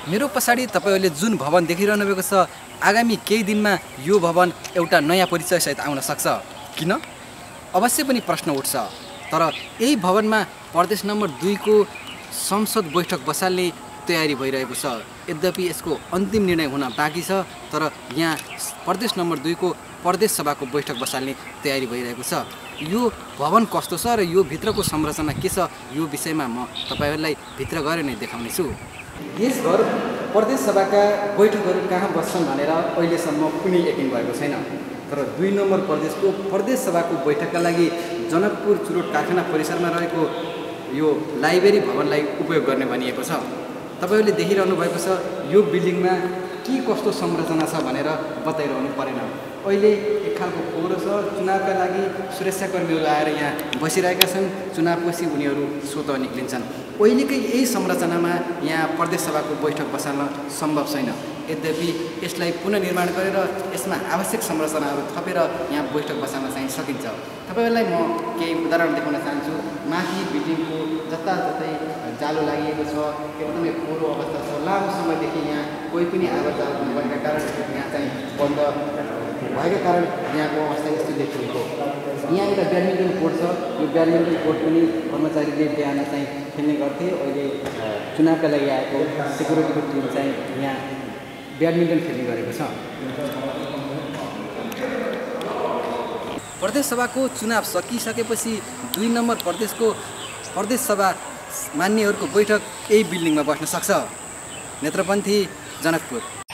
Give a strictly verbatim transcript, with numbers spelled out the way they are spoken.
मेरो पछाडि तपाईहरुले जुन भवन देखिरहनु भएको छ आगामी केही दिनमा यो भवन एउटा नयाँ परिचय सहित आउन सक्छ। किन? अवश्य पनि प्रश्न उठ्छ। तर यही भवनमा प्रदेश नम्बर दुई को संसद बैठक बसाल्ने तयारी भइरहेको छ। यद्यपि यसको अन्तिम निर्णय हुन बाँकी छ, तर यहाँ प्रदेश नम्बर दुई को प्रदेश सभाको बैठक बसाल्ने तयारी भइरहेको छ। यो भवन कस्तो छ र यो भित्रको संरचना के छ, यो विषयमा म तपाईहरुलाई भित्र गएर नै देखाउने छु। देशभर प्रदेश सभाका बैठकहरू कहाँ बस्छन् भनेर अहिलेसम्म कुनै यकिन भएको छैन। तर दुई नम्बर प्रदेशको प्रदेश सभाको बैठकका लागि जनकपुर चुरोट कारखाना परिसरमा रहेको यो लाइब्रेरी भवनलाई उपयोग गर्ने भनिएको छ। तपाईहरुले देखिरहनु भएको छ यो बिल्डिङमा के कस्तो संरचना छ भनेर बताइरहनु परेन। अहिले एक खालको फोहोर छ। चुनावका लागि सुरक्षाकर्मीहरू आएर यहाँ बसिरहेका छन्। चुनावपछि उनीहरू स्वतः निक्लिन्छन्। अहिलेकै यही संरचनामा यहाँ प्रदेश सभाको बैठक बसाल्न सम्भव छैन। यद्यपि यसलाई पुनर्निर्माण गरेर यसमा आवश्यक संरचनाहरू थपेर यहाँ बैठक बसाल्न चाहिँ सकिन्छ। तपाईहरुलाई म केही उदाहरण देखाउन चाहन्छु। माथि बिल्डिङको जताततै जालो लागिएको छ, एकदमै फोहोरो अवस्था छ। लामो समयदेखि यहाँ कोही पनि आवाजाही नभएका कारण यहाँ चाहिँ बन्द भएका कारण यहाँको अवस्था यस्तो देखिएको। यहाँ एउटा ब्याडमिन्टन कोर्ट छ। यो ब्याडमिन्टन कोर्ट पनि कर्मचारीले बिहान चाहिँ खेल्ने गर्थे। अहिले चुनावका लागि आएको सेक्युरिटीको टिम चाहिँ यहाँ ब्याडमिन्टन खेल्ने गरेको छ। प्रदेश सभाको चुनाव सकिसकेपछि दुई नम्बर प्रदेशको प्रदेश सभा मान्यहरूको बैठक यही बिल्डिङमा बस्न सक्छ। नेत्रपन्थी, जनकपुर।